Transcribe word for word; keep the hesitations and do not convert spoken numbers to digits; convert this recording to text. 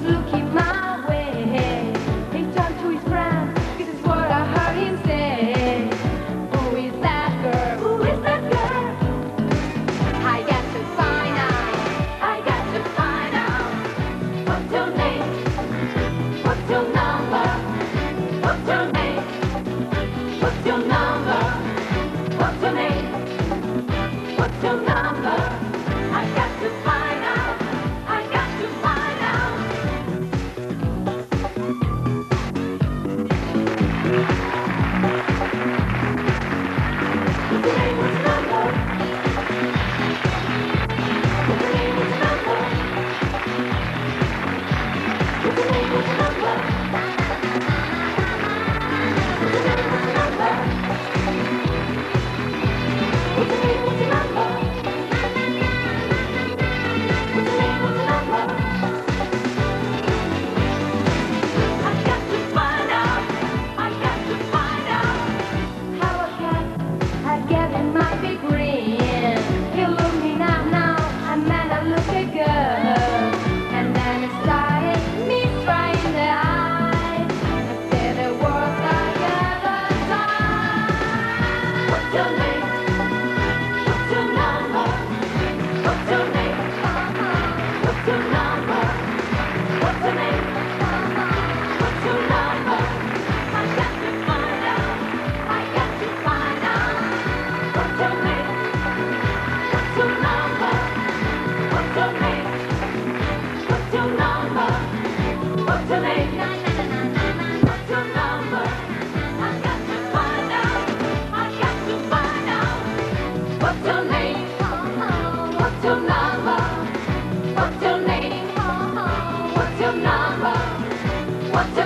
looking my way. He turned to his friend, this is what I heard him say. Who is that girl? Who is that girl? I got to find out, I got to find out. What's your name? What's your number? What's your name? What's your number? What's your name? What's your number? I got to find out, I got to find out. What's your name? What's your number? What's your name? What's your number? What's your name? What's your number? What's your name? What's your number? What's your name? What's your number? What's your name? What's your number? I got to find out, I got to find out. How a cat had given my big ring. He looked me now, now, and then I look at girl. And then it started me right in the eye. I said the words I ever done. What's your name? What's your number? What's your name? What's your number? What's your name? What's your number? I got to find out, I got to find out. What's your name? What's your number? What's your name? What's your number? What's your name? What's your number? I got to find out, I got to find out. What's your name? What's your number? What's your name? What's your number? What's your